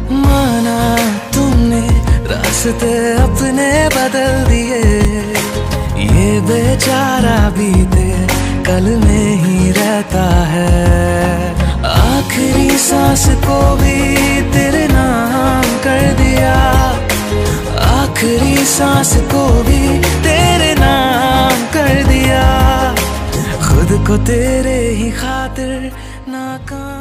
माना तुमने रास्ते अपने बदल दिए, ये बेचारा बीते कल में ही रहता है। आखिरी सांस को भी तेरे नाम कर दिया, आखिरी सांस को भी तेरे नाम कर दिया। खुद को तेरे ही खातिर नाकाम